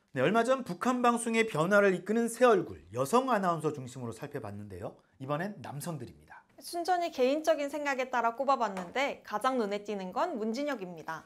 네, 얼마 전 북한 방송의 변화를 이끄는 새 얼굴, 여성 아나운서 중심으로 살펴봤는데요. 이번엔 남성들입니다. 순전히 개인적인 생각에 따라 꼽아봤는데 가장 눈에 띄는 건 문진혁입니다.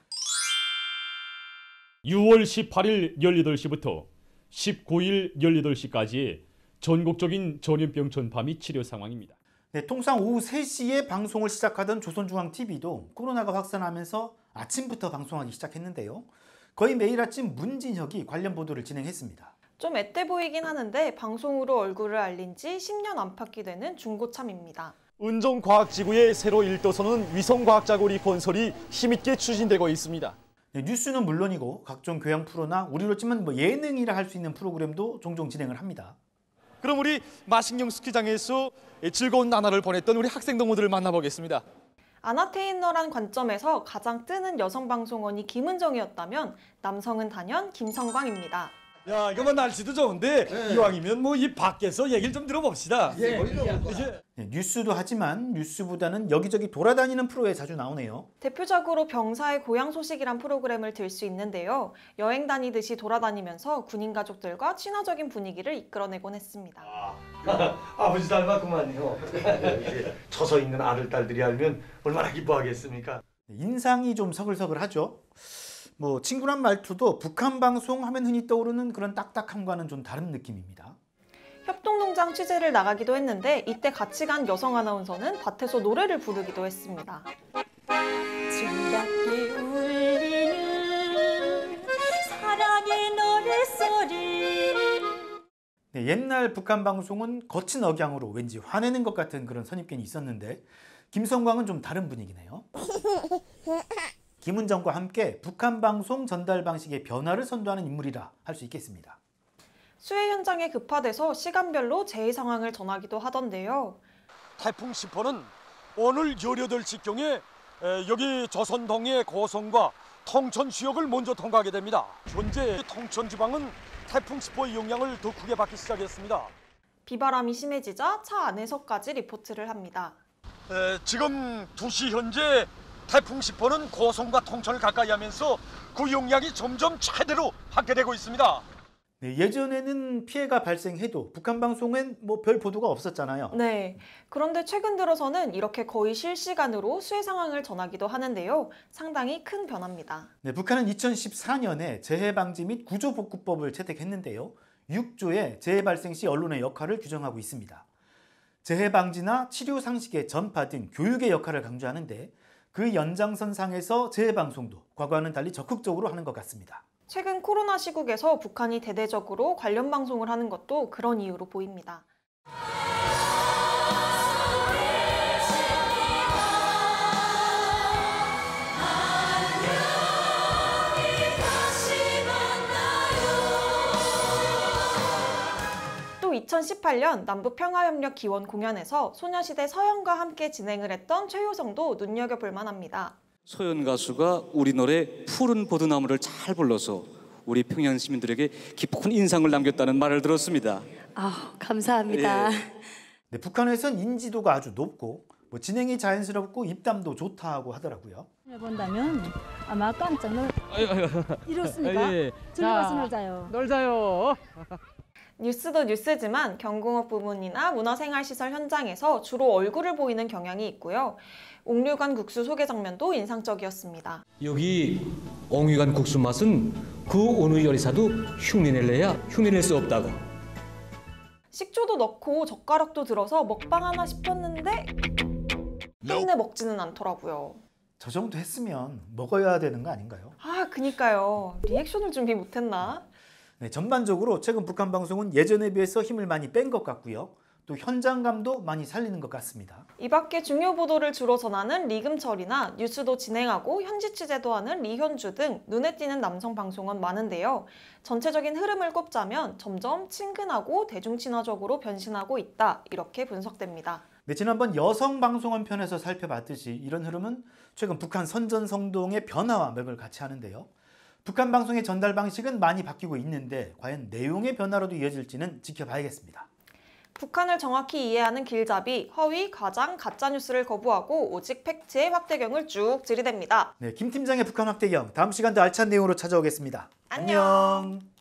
6월 18일 18시부터 19일 18시까지 전국적인 전염병 전파 및 치료 상황입니다. 네, 통상 오후 3시에 방송을 시작하던 조선중앙TV도 코로나가 확산하면서 아침부터 방송하기 시작했는데요. 거의 매일 아침 문진혁이 관련 보도를 진행했습니다. 좀 앳돼 보이긴 하는데 방송으로 얼굴을 알린 지 10년 안팎이 되는 중고참입니다. 은정과학지구의 새로 1도선은 위성과학자고리 건설이 힘있게 추진되고 있습니다. 네, 뉴스는 물론이고 각종 교양 프로나 우리로 치면 예능이라 할 수 있는 프로그램도 종종 진행을 합니다. 그럼 우리 마식령 스키장에서 즐거운 나날을 보냈던 우리 학생 동무들을 만나보겠습니다. 아나테이너란 관점에서 가장 뜨는 여성 방송원이 김은정이었다면 남성은 단연 김성광입니다. 야, 이거만 날씨도 좋은데 이왕이면 뭐 이 밖에서 얘기를 좀 들어봅시다. 네, 뉴스도 하지만 뉴스보다는 여기저기 돌아다니는 프로에 자주 나오네요. 대표적으로 병사의 고향 소식이란 프로그램을 들 수 있는데요. 여행 다니듯이 돌아다니면서 군인 가족들과 친화적인 분위기를 이끌어내곤 했습니다. 아버지 닮았구만요. 이제 처서 있는 아들, 딸들이 알면 얼마나 기뻐하겠습니까? 인상이 좀 서글서글하죠. 친구란 말투도 북한 방송 하면 흔히 떠오르는 그런 딱딱함과는 좀 다른 느낌입니다. 협동농장 취재를 나가기도 했는데 이때 같이 간 여성 아나운서는 밭에서 노래를 부르기도 했습니다. 즐겁게 울리는 사랑의 노랫소리. 네, 옛날 북한 방송은 거친 억양으로 왠지 화내는 것 같은 그런 선입견이 있었는데 김성광은 좀 다른 분위기네요. 김은정과 함께 북한 방송 전달 방식의 변화를 선도하는 인물이라 할 수 있겠습니다. 수해 현장에 급파돼서 시간별로 재해 상황을 전하기도 하던데요. 태풍 10호는 오늘 18시경에 여기 조선동해 고성과 통천 지역을 먼저 통과하게 됩니다. 현재 통천 지방은 태풍 10호의 영향을 더 크게 받기 시작했습니다. 비바람이 심해지자 차 안에서까지 리포트를 합니다. 지금 2시 현재 태풍 10호는 고성과 통천을 가까이 하면서 그 영향이 점점 최대로 확대되고 있습니다. 네, 예전에는 피해가 발생해도 북한 방송엔 별 보도가 없었잖아요. 네, 그런데 최근 들어서는 이렇게 거의 실시간으로 수해 상황을 전하기도 하는데요. 상당히 큰 변화입니다. 네, 북한은 2014년에 재해방지 및 구조복구법을 채택했는데요. 6조의 재해 발생 시 언론의 역할을 규정하고 있습니다. 재해방지나 치료 상식의 전파 등 교육의 역할을 강조하는데 그 연장선상에서 재해방송도 과거와는 달리 적극적으로 하는 것 같습니다. 최근 코로나 시국에서 북한이 대대적으로 관련 방송을 하는 것도 그런 이유로 보입니다. 또 2018년 남북평화협력 기원 공연에서 소녀시대 서현과 함께 진행을 했던 최효성도 눈여겨볼 만합니다. 서현 가수가 우리 노래 푸른 보드나무를 잘 불러서 우리 평양 시민들에게 깊은 인상을 남겼다는 말을 들었습니다. 감사합니다. 네, 북한에선 인지도가 아주 높고 진행이 자연스럽고 입담도 좋다고 하더라고요. 본다면 아마 깜짝 이렇습니까? 즐거워서 놀자요. 놀자요. 뉴스도 뉴스지만 경공업 부문이나 문화생활시설 현장에서 주로 얼굴을 보이는 경향이 있고요. 옥류관 국수 소개 장면도 인상적이었습니다. 여기 옥류관 국수 맛은 그 어느 요리사도 흉내낼래야 흉내낼 수 없다고. 식초도 넣고 젓가락도 들어서 먹방하나 싶었는데 끝내 먹지는 않더라고요. 저 정도 했으면 먹어야 되는 거 아닌가요? 그니까요. 리액션을 준비 못했나? 네, 전반적으로 최근 북한 방송은 예전에 비해서 힘을 많이 뺀 것 같고요. 또 현장감도 많이 살리는 것 같습니다. 이 밖에 중요 보도를 주로 전하는 리금철이나 뉴스도 진행하고 현지 취재도 하는 리현주 등 눈에 띄는 남성 방송은 많은데요. 전체적인 흐름을 꼽자면 점점 친근하고 대중친화적으로 변신하고 있다, 이렇게 분석됩니다. 네, 지난번 여성 방송원 편에서 살펴봤듯이 이런 흐름은 최근 북한 선전성동의 변화와 맥을 같이 하는데요. 북한 방송의 전달 방식은 많이 바뀌고 있는데 과연 내용의 변화로도 이어질지는 지켜봐야겠습니다. 북한을 정확히 이해하는 길잡이, 허위, 과장, 가짜뉴스를 거부하고 오직 팩트의 확대경을 쭉 들이댑니다. 네, 김 팀장의 북한 확대경, 다음 시간도 알찬 내용으로 찾아오겠습니다. 안녕.